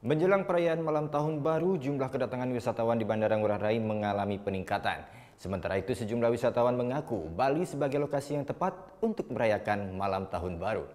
Menjelang perayaan malam tahun baru, jumlah kedatangan wisatawan di Bandara Ngurah Rai mengalami peningkatan. Sementara itu, sejumlah wisatawan mengaku Bali sebagai lokasi yang tepat untuk merayakan malam tahun baru.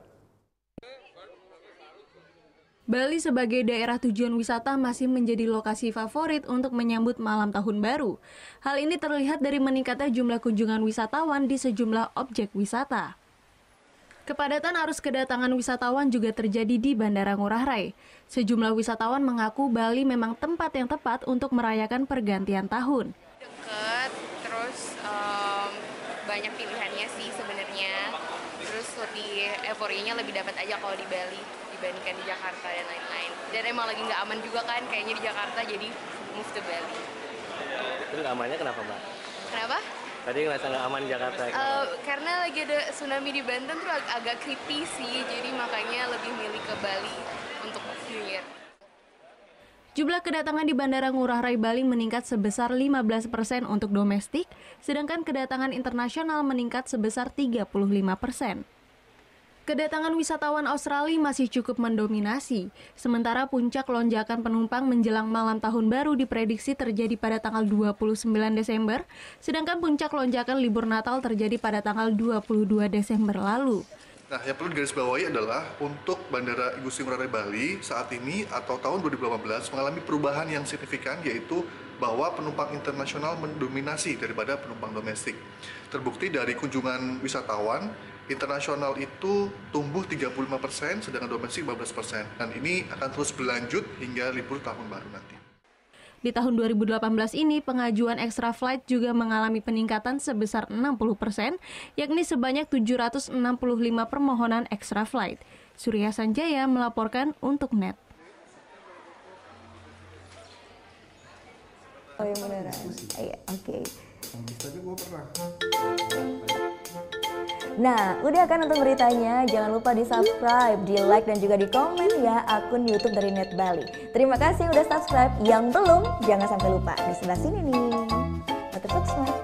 Bali sebagai daerah tujuan wisata masih menjadi lokasi favorit untuk menyambut malam tahun baru. Hal ini terlihat dari meningkatnya jumlah kunjungan wisatawan di sejumlah objek wisata. Kepadatan arus kedatangan wisatawan juga terjadi di Bandara Ngurah Rai. Sejumlah wisatawan mengaku Bali memang tempat yang tepat untuk merayakan pergantian tahun. Deket, terus banyak pilihannya sih sebenarnya. Terus lebih euforianya lebih dapat aja kalau di Bali dibandingkan di Jakarta dan lain-lain. Dan emang lagi nggak aman juga kan kayaknya di Jakarta, jadi move to Bali. Itu nggak amannya kenapa, Mbak? Kenapa? Tadi ngerasa nggak aman di Jakarta. Karena lagi ada tsunami di Banten tuh agak creepy sih, jadi makanya lebih milih ke Bali untuk New Year. Jumlah kedatangan di Bandara Ngurah Rai Bali meningkat sebesar 15% untuk domestik, sedangkan kedatangan internasional meningkat sebesar 35%. Kedatangan wisatawan Australia masih cukup mendominasi, sementara puncak lonjakan penumpang menjelang malam tahun baru diprediksi terjadi pada tanggal 29 Desember, sedangkan puncak lonjakan libur Natal terjadi pada tanggal 22 Desember lalu. Nah, yang perlu digarisbawahi adalah untuk Bandara Igusti Ngurah Rai Bali saat ini atau tahun 2018 mengalami perubahan yang signifikan, yaitu bahwa penumpang internasional mendominasi daripada penumpang domestik. Terbukti dari kunjungan wisatawan, internasional itu tumbuh 35%, sedangkan domestik 15%. Dan ini akan terus berlanjut hingga libur tahun baru nanti. Di tahun 2018 ini, pengajuan extra flight juga mengalami peningkatan sebesar 60%, yakni sebanyak 765 permohonan extra flight. Surya Sanjaya melaporkan untuk NET. Oh yang beneran? Iya, oke. Nah, udah kan untuk beritanya? Jangan lupa di subscribe, di like, dan juga di komen ya akun YouTube dari Net Bali. Terima kasih udah subscribe. Yang belum, jangan sampai lupa. Di sebelah sini nih. Subscribe.